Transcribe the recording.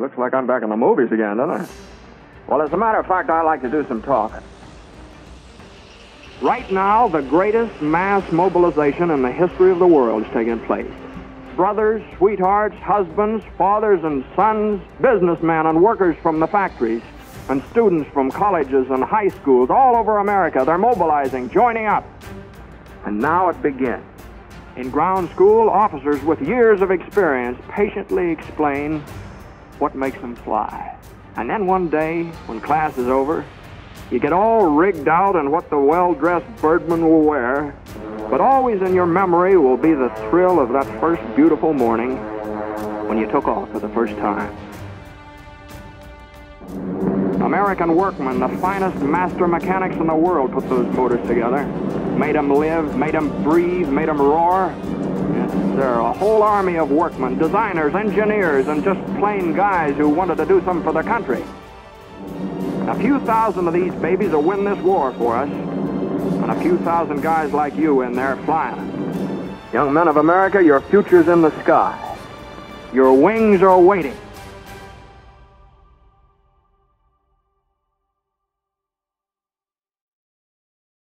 looks like I'm back in the movies again, doesn't it? Well, as a matter of fact, I like to do some talking. Right now, the greatest mass mobilization in the history of the world is taking place. Brothers, sweethearts, husbands, fathers and sons, businessmen and workers from the factories, and students from colleges and high schools all over America, they're mobilizing, joining up. And now it begins. In ground school, officers with years of experience patiently explain what makes them fly. And then one day, when class is over, you get all rigged out in what the well-dressed birdman will wear, but always in your memory will be the thrill of that first beautiful morning when you took off for the first time. American workmen, the finest master mechanics in the world, put those motors together. Made them live, made them breathe, made them roar. Yes, sir, a whole army of workmen, designers, engineers, and just plain guys who wanted to do something for their country. A few thousand of these babies will win this war for us, and a few thousand guys like you in there flying it. Young men of America, your future's in the sky. Your wings are waiting.